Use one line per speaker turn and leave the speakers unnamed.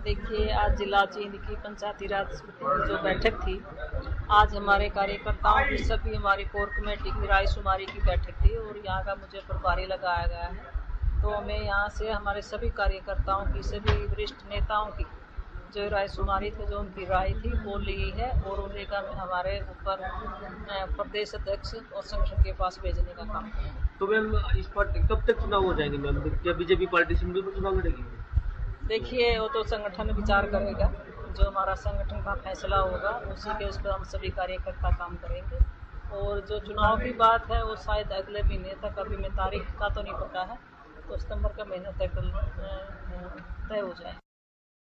देखिए, आज जिला जींद की पंचायती राज समिति की जो बैठक थी, आज हमारे कार्यकर्ताओं की सभी हमारी कोर कमेटी की रायशुमारी की बैठक थी और यहाँ का मुझे प्रभारी लगाया गया है। तो मैं यहाँ से हमारे सभी कार्यकर्ताओं की, सभी वरिष्ठ नेताओं की जो रायशुमारी थी, जो उनकी राय थी वो ली है और उन्हें का हमारे ऊपर प्रदेश अध्यक्ष और संगठन के पास भेजने का काम है।
तो मैम इस पर कब तक चुनाव हो जाएंगे मैम? क्या बीजेपी पार्टी सिंगल पर चुनाव लड़ेगी?
देखिए, वो तो संगठन विचार करेगा, जो हमारा संगठन का फैसला होगा उसी के उस पर हम सभी कार्यकर्ता काम करेंगे। और जो चुनाव की बात है वो शायद अगले महीने तक, अभी मैं तारीख का तो नहीं पता है, तो सितंबर का महीना तक तय हो जाए।